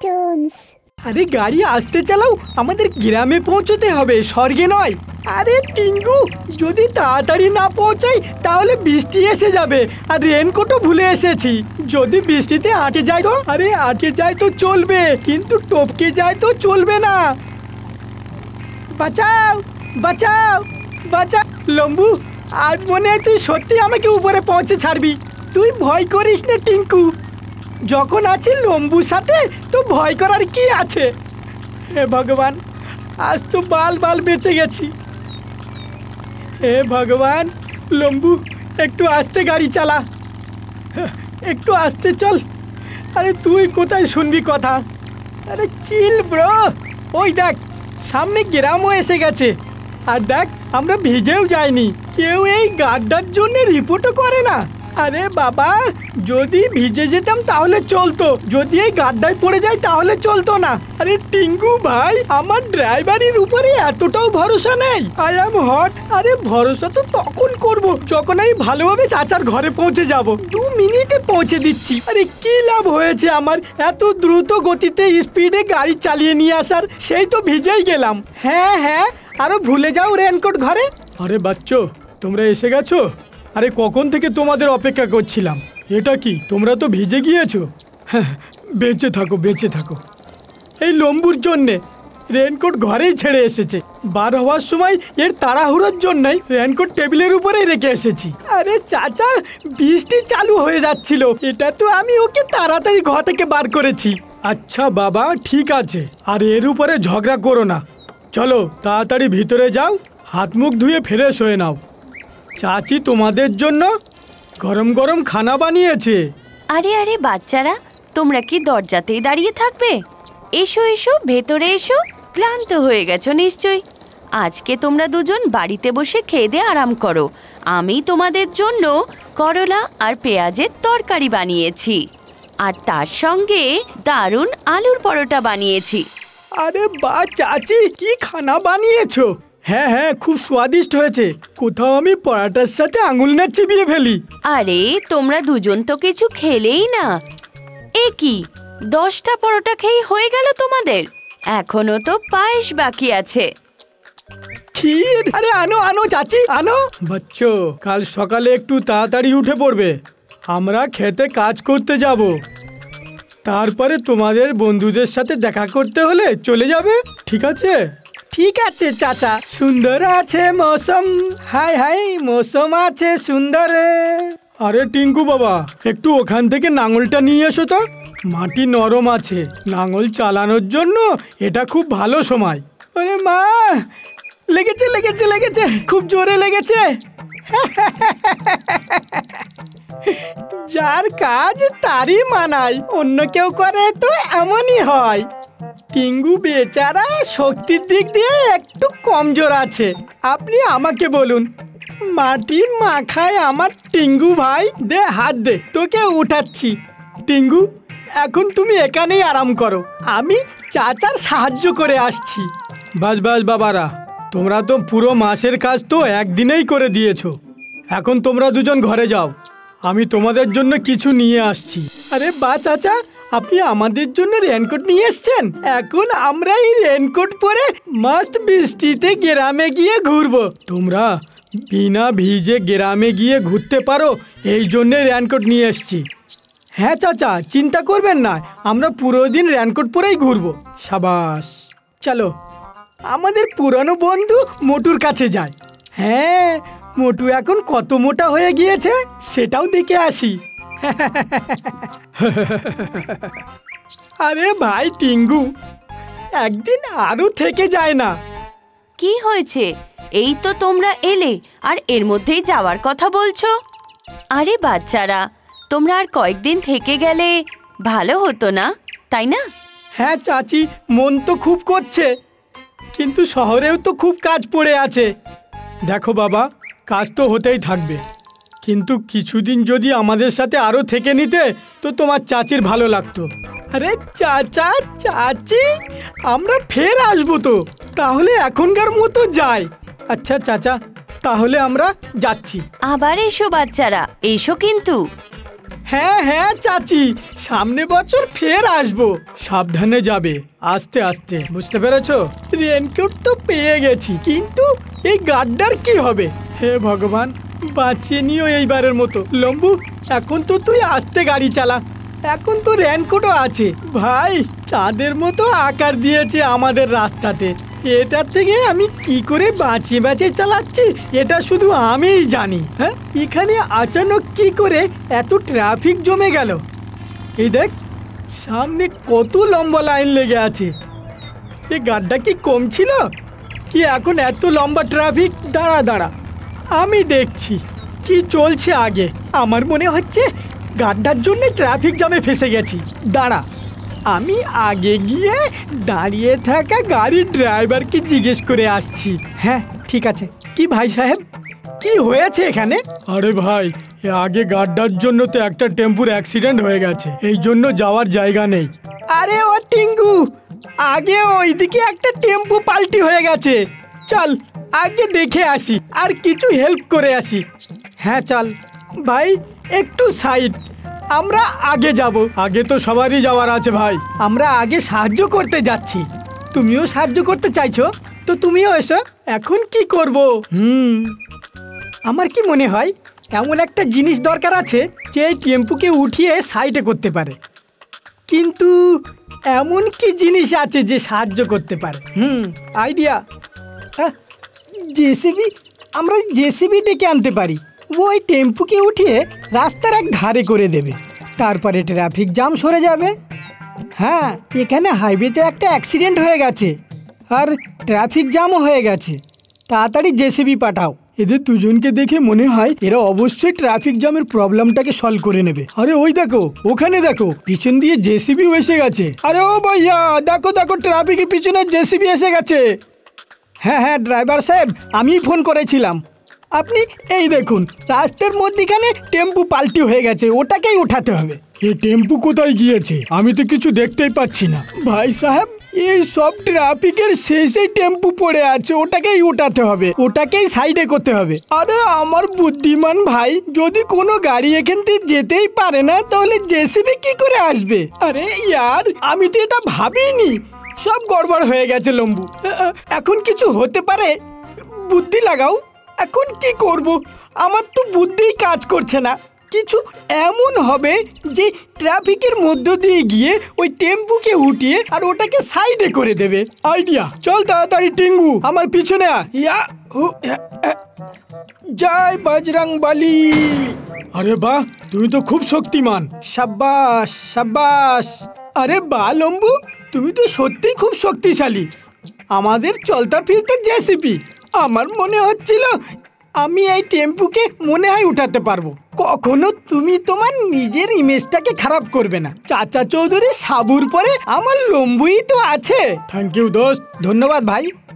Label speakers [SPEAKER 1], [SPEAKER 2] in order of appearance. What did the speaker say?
[SPEAKER 1] Cartoons.
[SPEAKER 2] আরে গাড়ি আস্তে চালাও, আমাদের গ্রামে পৌঁছতে হবে, স্বর্গে নয়। আরে টিঙ্গু, যদি তাড়াতাড়ি না পৌঁছাই তাহলে বৃষ্টি এসে যাবে, আর রেনকোটও ভুলে এসেছি। যদি বৃষ্টিতে আটকে যায় তো? আরে আটকে যায় তো চলবে, কিন্তু টপকে যায় তো চলবে না। বাঁচাও বাঁচাও বাঁচাও। লম্বু, আজ মনে হয় তুই সত্যি আমাকে উপরে পৌঁছে ছাড়বি। তুই ভয় করিস না টিঙ্কু, যখন আছে লম্বুর সাথে তো ভয় করার কি আছে। হে ভগবান, আজ তো বাল বাল বেঁচে গেছি। হে ভগবান, লম্বু একটু আস্তে গাড়ি চালা, একটু আস্তে চল। আরে তুই কোথায় শুনবি কথা? আরে চিল ব্রো, ওই দেখ সামনে গ্রামও এসে গেছে। আর দেখ আমরা ভিজেও যাইনি, কেউ এই গাড্ডার জন্য রিপোর্টও করে না। আরে বাবা, যদি ভিজে যেতাম তাহলে চলতো, যদি এই গাড্ডায় পড়ে যাই তাহলে চলতো না। আরে টিঙ্গু ভাই, আমার ড্রাইভারের উপরে এতটাও ভরসা নেই। I am hot. আরে ভরসা তো তখন করব যখন আমি ভালোভাবে চাচার ঘরে পৌঁছে যাব। 2 মিনিটে পৌঁছে দিচ্ছি। আরে কি লাভ হয়েছে আমার এত দ্রুত গতিতে স্পিডে গাড়ি চালিয়ে নিয়ে আসার? সেই তো ভিজেই গেলাম। হ্যাঁ হ্যাঁ, আরো ভুলে যাও রেনকোট ঘরে। আরে বাচ্চো, তোমরা এসে গেছো? আরে কখন থেকে তোমাদের অপেক্ষা করছিলাম। এটা কি, তোমরা তো ভিজে গিয়েছো? হ্যাঁ, বেঁচে থাকো বেঁচে থাকো। এই লম্বুর জন্যে রেনকোট ঘরেই ছেড়ে এসেছে। বার হওয়ার সময় এর তাড়াহুড়োর জন্যই রেনকোট টেবিলের উপরেই রেখে এসেছি। আরে চাচা, বৃষ্টি চালু হয়ে যাচ্ছিল, এটা তো আমি ওকে তাড়াতাড়ি ঘর থেকে বার করেছি। আচ্ছা বাবা, ঠিক আছে, আর এর উপরে ঝগড়া করো না। চলো তাড়াতাড়ি ভিতরে যাও, হাত মুখ ধুয়ে ফ্রেশ হয়ে নাও। চাচি তোমাদের জন্য গরম গরম খানা বানিয়েছে।
[SPEAKER 3] আরে আরে বাচ্চারা, তোমরা কি দরজাতেই দাঁড়িয়ে থাকবে? এসো এসো, ভেতরে এসো। ক্লান্ত হয়ে গেছো নিশ্চয়ই। আজকে তোমরা দুজন বাড়িতে বসে খেয়ে দিয়ে আরাম করো। আমি তোমাদের জন্য করলা আর পেঁয়াজের তরকারি বানিয়েছি, আর তার সঙ্গে দারুণ আলুর পরোটা বানিয়েছি।
[SPEAKER 2] আরে বা চাচি, কি খানা বানিয়েছো! হ্যাঁ হ্যাঁ, খুব স্বাদিষ্ট হয়েছে। কোথাও আমি পরাটার সাথে আঙুল না চিবিয়ে ফেলি।
[SPEAKER 3] আরে তোমরা দুজন তো কিছু খেলেই না। এ কি, 10টা পরোটা খেয়ে হয়ে গেল তোমাদের? এখনো তো পায়েস বাকি আছে।
[SPEAKER 2] ক্ষীর? আরে আনো আনো চাচি, আনো। বাচ্চো, কাল সকালে একটু তাড়াতাড়ি উঠে পড়বে, আমরা খেতে কাজ করতে যাব। তারপরে তোমাদের বন্ধুদের সাথে দেখা করতে হলে চলে যাবে, ঠিক আছে? ঠিক আছে চাচা। সুন্দর আছে মৌসুম, হাই হাই মৌসুম আছে সুন্দর। আরে টিঙ্কু বাবা, একটু ওখান থেকে নাঙলটা নিয়ে এসো তো। মাটি নরম আছে, নাঙল চালানোর জন্য এটা খুব ভালো সময়। আরে মা, লেগেছে লেগেছে লেগেছে, খুব জোরে লেগেছে। যার কাজ তারই মানায়, অন্য কেউ করে তো এমনই হয়। টিঙ্গু বেচারা শক্তির দিক দিয়ে একটু কমজোর আছে। আপনি আমাকে বলুন, মাটির মাখায় আমার টিঙ্গু ভাই। দে হাত দে, তোকে উঠাচ্ছি। টিঙ্গু, এখন তুমি এখানেই আরাম করো, আমি চাচার সাহায্য করে আসছি। বাস বাস বাবারা, তোমরা তো পুরো মাসের কাজ তো একদিনেই করে দিয়েছো। এখন তোমরা দুজন ঘরে যাও, আমি তোমাদের জন্য কিছু নিয়ে আসছি। আরে বা চাচা, আপনি আমাদের জন্য রেনকোট নিয়ে এসছেন। এখন আমরা এই রেনকোট পরে মস্ত বৃষ্টিতে গ্রামে গিয়ে ঘুরবো। তোমরা বিনা ভিজে গ্রামে গিয়ে ঘুরতে পারো, এই জন্যে রেনকোট নিয়ে এসছি। হ্যাঁ চাচা, চিন্তা করবেন না, আমরা পুরো দিন রেনকোট পরেই ঘুরবো। সাবাস, চলো আমাদের পুরনো বন্ধু মোটুর কাছে যাই। হ্যাঁ, মোটু এখন কত মোটা হয়ে গিয়েছে সেটাও দেখে আসি। আরে ভাই টিঙ্গু, একদিন আরো থেকে যায় না।
[SPEAKER 3] কি হয়েছে? এই তো তোমরা এলে আর এর মধ্যেই যাওয়ার কথা বলছো। আরে বাচ্চারা, তোমরা আর কয়েকদিন থেকে গেলে ভালো হতো না, তাই না?
[SPEAKER 2] হ্যাঁ চাচি, মন তো খুব করছে, কিন্তু শহরেও তো খুব কাজ পড়ে আছে। দেখো বাবা, কাজ তো হতেই থাকবে, কিন্তু কিছুদিন যদি আমাদের সাথে আরো থেকে নিতে তো তোমার চাচির ভালো লাগতো। আরে চাচা চাচি, আমরা ফের আসবো তো, তাহলে এখনকার মতো যাই। আচ্ছা চাচা, তাহলে আমরা যাচ্ছি।
[SPEAKER 3] আবার এসো বাচ্চারা, এসো কিন্তু।
[SPEAKER 2] হ্যাঁ হ্যাঁ চাচি, সামনে বছর ফের আসবো। সাবধানে যাবে, আস্তে আস্তে, বুঝতে পেরেছো? রেনকোট তো পেয়ে গেছি, কিন্তু এই গাড্ডার কি হবে? হে ভগবান, বাঁচিয়ে নিও এইবারের মতো। লম্বু, এখন তো তুই আস্তে গাড়ি চালা, এখন তো রেনকোটও আছে। ভাই, চাঁদের মতো আকার দিয়েছে আমাদের রাস্তাতে। এটার থেকে আমি কি করে বাঁচিয়ে বাঁচিয়ে চালাচ্ছি এটা শুধু আমিই জানি। হ্যাঁ, এখানে আচানক কি করে এত ট্রাফিক জমে গেল? এই দেখ, সামনে কত লম্বা লাইন লেগে আছে। এই গাড়িটা কি কম ছিল, কি এখন এত লম্বা ট্রাফিক? দাঁড়া দাঁড়া, আমি দেখছি কি চলছে আগে। আমার মনে হচ্ছে গাড্ডার জন্য ট্রাফিক জ্যামে ফেসে গেছি। দাঁড়া, আমি আগে গিয়ে দাঁড়িয়ে থাকা গাড়ির ড্রাইভারকে জিজ্ঞেস করে আসছি। হ্যাঁ ঠিক আছে। কি ভাই সাহেব, কি হয়েছে এখানে? আরে ভাই, আগে গাড্ডার জন্য তো একটা টেম্পুর অ্যাক্সিডেন্ট হয়ে গেছে, এই জন্য যাওয়ার জায়গা নেই। আরে ও টিঙ্গু, আগে ওইদিকে একটা টেম্পু পাল্টি হয়ে গেছে, চল আগে দেখে আসি আর কিছু হেল্প করে আসি। হ্যাঁ চল ভাই, একটু সাইড, আমরা আগে যাব। আগে তো সবারই যাওয়ার আছে ভাই, আমরা আগে সাহায্য করতে যাচ্ছি। তুমিও সাহায্য করতে চাইছো তো তুমিও এসো। এখন কি করব? আমার কি মনে হয় এমন একটা জিনিস দরকার আছে যে এই টেম্পুকে উঠিয়ে সাইডে করতে পারে। কিন্তু এমন কি জিনিস আছে যে সাহায্য করতে পারে? Idea, JCB. আমরা জেসিবি ডেকে আনতে পারি, ওই টেম্পুকে উঠিয়ে রাস্তার এক ধারে করে দেবে, তারপরে ট্রাফিক জ্যাম সরে যাবে। হ্যাঁ, এখানে হাইওয়েতে একটা অ্যাক্সিডেন্ট হয়ে গেছে আর ট্রাফিক জ্যামও হয়ে গেছে, তাড়াতাড়ি জেসিবি পাঠাও। এদের দুজনকে দেখে মনে হয় এরা অবশ্যই ট্রাফিক জ্যামের প্রবলেমটাকে সলভ করে নেবে। আরে ওই দেখো, ওখানে দেখো, পিছন দিয়ে জেসিবিও এসে গেছে। আরে ও ভাইয়া, দেখো দেখো, ট্রাফিকের পিছনে জেসিবি এসে গেছে। হ্যাঁ হ্যাঁ ড্রাইভার সাহেব, আমিই ফোন করেছিলাম। আপনি এই দেখুন, রাস্তার মধ্যিখানে টেম্পু পাল্টি হয়ে গেছে, ওটাকেই উঠাতে হবে। এই টেম্পু কোথায় গিয়েছে? আমি তো কিছু দেখতেই পাচ্ছি না। ভাই সাহেব, এই সব ট্রাফিকের শেষেই টেম্পু পড়ে আছে, ওটাকেই উঠাতে হবে, ওটাকেই সাইডে করতে হবে। আরে আমার বুদ্ধিমান ভাই, যদি কোনো গাড়ি এখান থেকে যেতেই পারে না তাহলে জেসিবি কি করে আসবে? আরে ইয়ার, আমি তো এটা ভাবিনি, সব গড়বড় হয়ে গেছে লম্বু। এখন কিছু হতে পারে, বুদ্ধি লাগাও। এখন কি করব? আমার তো বুদ্ধিই কাজ করছে না। কিছু এমন হবে যে ট্রাফিকের মধ্য দিয়ে গিয়ে ওই টেম্পুকে উঠিয়ে আর ওটাকে সাইডে করে দেবে। আইডিয়া, চল তাড়াতাড়ি টিঙ্গু, আমার পিছনে আ। জয় বজরংবলী। আরে বাহ, তুমি তো খুব শক্তিমান। সাব্বাস সাব্বাস। আরে বাহ লম্বু, তুমি তো সত্যিই খুব শক্তিশালী। আমাদের চলতা ফিরতে জেসিপি। আমার মনে হচ্ছিল আমি এই টেম্পুকে মনে হয় উঠাতে পারবো। কখনো তুমি তোমার নিজের ইমেজটাকে খারাপ করবে না। চাচা চৌধুরী সাবুর পরে আমার লম্বুই তো আছে। থ্যাংক ইউ দোস্ত। ধন্যবাদ ভাই।